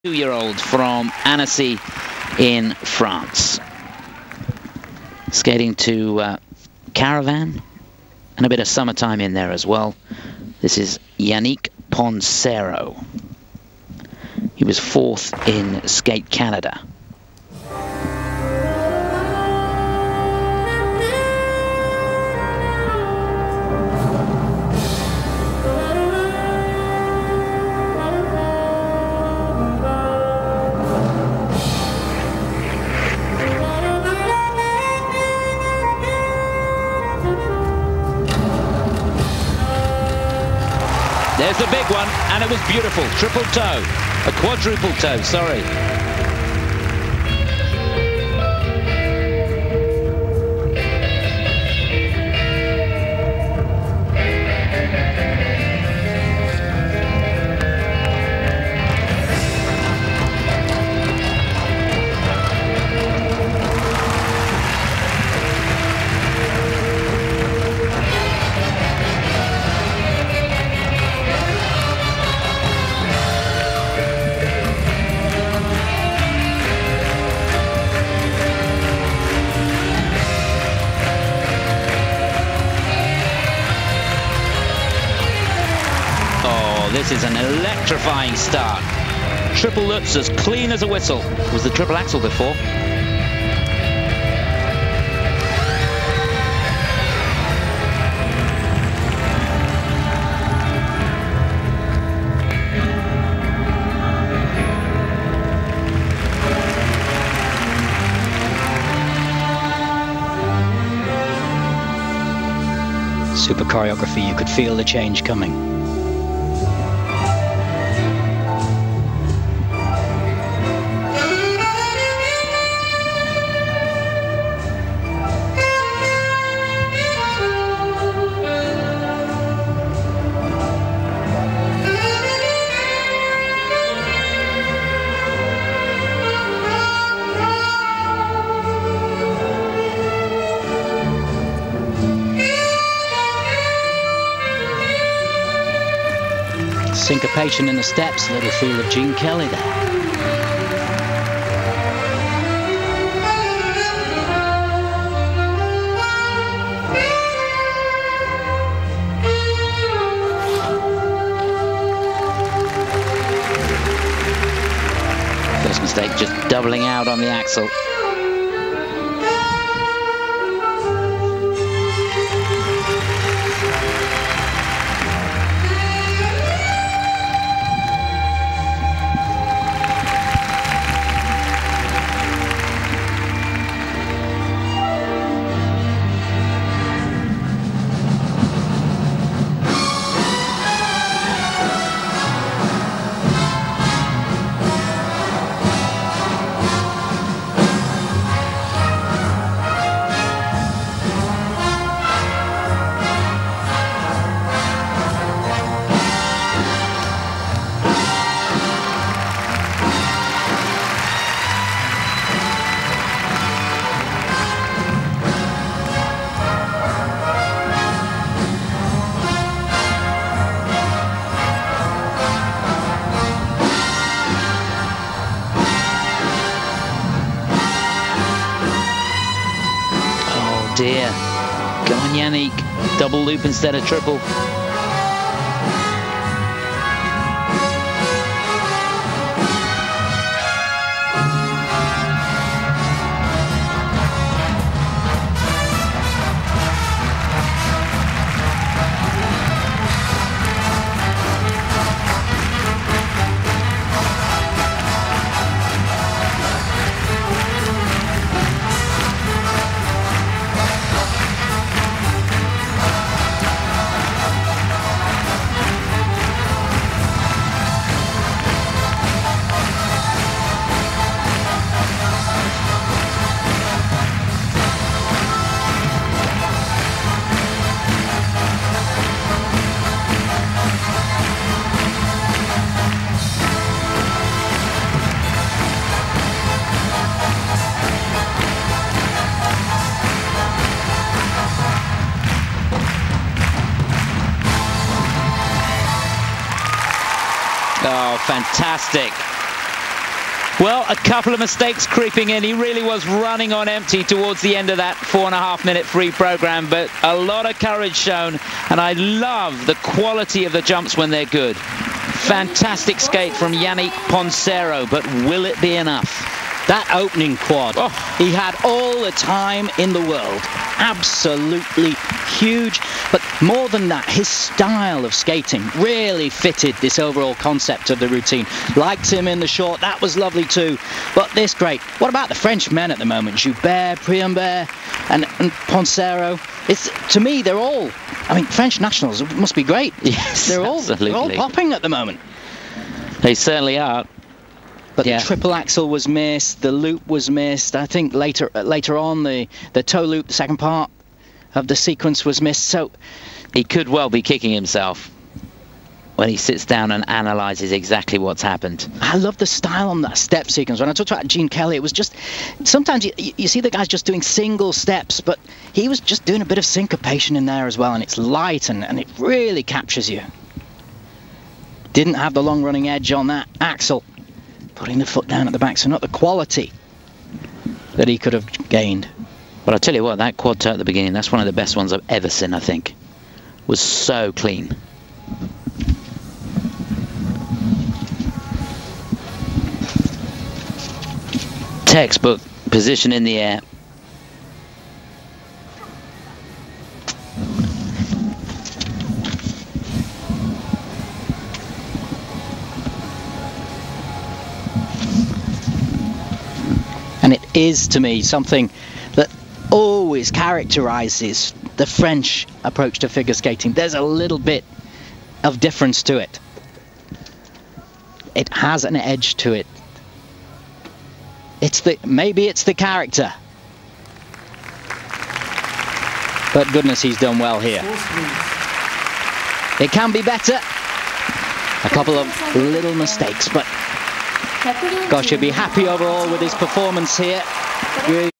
2-year-old from Annecy in France. Skating to Caravan and a bit of summertime in there as well. This is Yannick Ponsero. He was 4th in Skate Canada. There's the big one, and it was beautiful. Triple toe. A quadruple toe, sorry. This is an electrifying start. Triple lutz as clean as a whistle. Was the triple axel before. Super choreography, you could feel the change coming. Syncopation in the steps, a little feel of Gene Kelly there. First mistake, just doubling out on the axle. Dear. Come on, Yannick. Double loop instead of triple. Oh, fantastic. Well, a couple of mistakes creeping in. He really was running on empty towards the end of that 4.5-minute free program, but a lot of courage shown, and I love the quality of the jumps when they're good. Fantastic skate from Yannick Ponsero, but will it be enough? That opening quad, he had all the time in the world. Absolutely huge. But more than that, his style of skating really fitted this overall concept of the routine. Liked him in the short, that was lovely too. But this great. What about the French men at the moment? Joubert, Priambert and Ponsero. To me, they're all, French nationals must be great. Yes, they're all popping at the moment. They certainly are. But the triple axel was missed, the loop was missed. I think later on the toe loop, the second part of the sequence was missed. So he could well be kicking himself when he sits down and analyses exactly what's happened. I love the style on that step sequence. When I talked about Gene Kelly, it was just, sometimes you see the guys just doing single steps, but he was just doing a bit of syncopation in there as well, and it's light and it really captures you. Didn't have the long running edge on that axel. Putting the foot down at the back, so not the quality that he could have gained. But I'll tell you what, that quad toe at the beginning, that's one of the best ones I've ever seen, I think. Was so clean. Textbook position in the air. And it is, to me, something that always characterizes the French approach to figure skating. There's a little bit of difference to it. It has an edge to it. Maybe it's the character. But goodness, he's done well here. It can be better. A couple of little mistakes, but gosh, you'd be happy overall with his performance here.